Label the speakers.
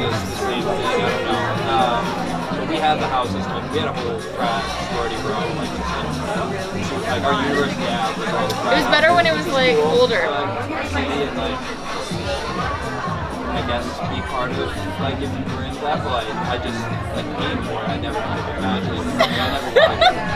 Speaker 1: is the same thing. I don't know. But we had the houses, like we had a whole frat sorority row, like our university app was all the frat.
Speaker 2: It was better when it was like older.
Speaker 1: See and like, I guess be part of like if you were into that, but like I just like came for it. I never would have imagined. I never